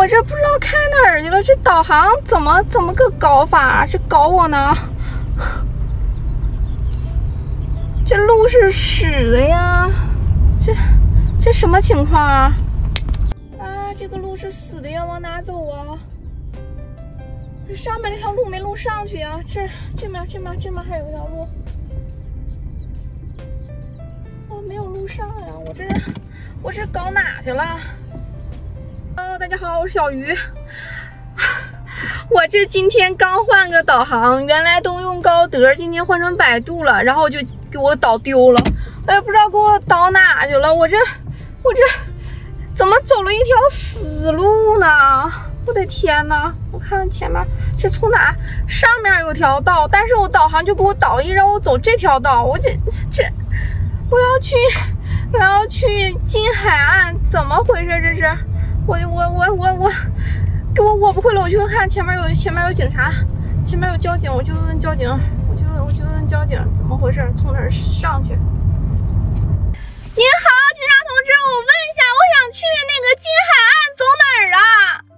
我这不知道开哪儿去了，这导航怎么个搞法？这搞我呢？这路是屎的呀！这什么情况啊？啊，这个路是死的呀，往哪走啊？这上面那条路没路上去呀，这面还有一条路，我没有路上呀，我这搞哪去了？Hello， 大家好，我是小鱼。我这今天刚换个导航，原来都用高德，今天换成百度了，然后就给我导丢了，哎，不知道给我导哪去了。我这怎么走了一条死路呢？我的天哪！我看前面是从哪？上面有条道，但是我导航就给我导一让我走这条道，我要去金海岸，怎么回事？这是我不会了，我就看前面有警察，前面有交警，我就问交警，我就问交警怎么回事，从哪儿上去？您好，警察同志，我问一下，我想去那个金海岸，走哪儿啊？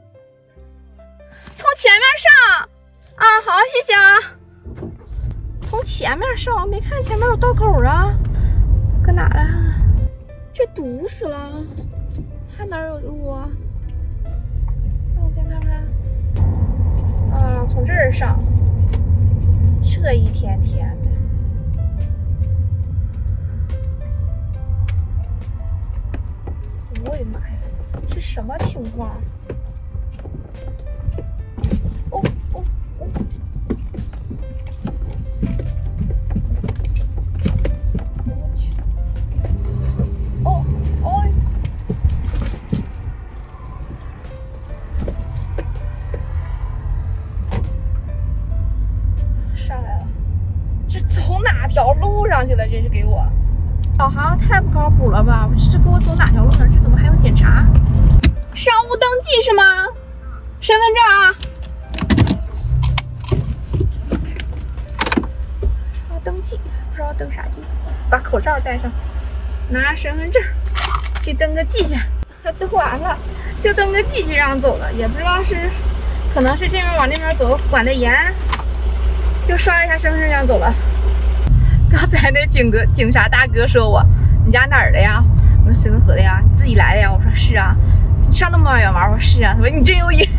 从前面上啊，好，谢谢啊。从前面上，我没看前面有道口啊，搁哪了？这堵死了，看哪儿有路啊？让我先看看。啊，从这儿上，这一天天的。我的妈呀，这什么情况？哦，我去，哦，上来了，这走哪条路上去了？这是给我。导航太不靠谱了吧！这是给我走哪条路上？这怎么还有检查？商务登记是吗？身份证啊！要登记，不知道登啥记，把口罩戴上，拿身份证去登个记去。登完了就登个记去让走了，也不知道是，可能是这边往那边走管得严，就刷了一下身份证让走了。刚才那警察大哥说我，你家哪儿的呀？我说绥芬河的呀，你自己来的呀？我说是啊。你上那么远玩？我说是啊。他说你真有瘾。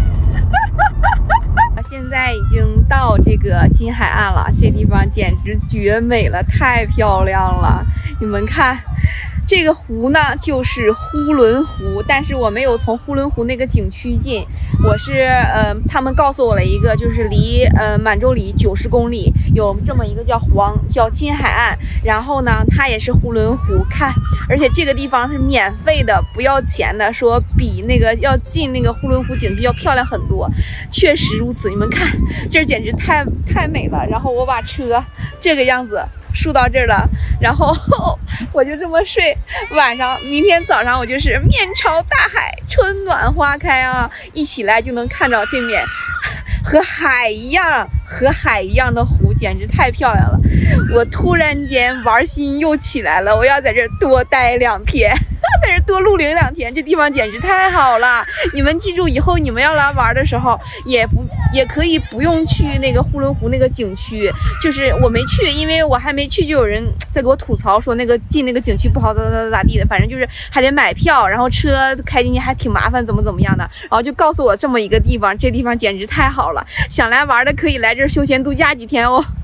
现在已经到这个金海岸了，这地方简直绝美了，太漂亮了。你们看，这个湖呢就是呼伦湖，但是我没有从呼伦湖那个景区进，我是他们告诉我了一个，就是离满洲里90公里有这么一个叫金海岸，然后呢它也是呼伦湖，看，而且这个地方是免费的，不要钱的，说比那个要进那个呼伦湖景区要漂亮很多，确实如此。你们看，这简直太美了。然后我把车这个样子竖到这儿了，然后我就这么睡，晚上明天早上我就是面朝大海，春暖花开啊！一起来就能看到这面和海一样的湖，简直太漂亮了。我突然间玩心又起来了，我要在这儿多待2天。在这多露营2天，这地方简直太好了！你们记住，以后你们要来玩的时候，也可以不用去那个呼伦湖那个景区。就是我没去，因为我还没去，就有人在给我吐槽说那个进那个景区不好，咋地的，反正就是还得买票，然后车开进去还挺麻烦，怎么样的。然后就告诉我这么一个地方，这地方简直太好了，想来玩的可以来这儿休闲度假几天哦。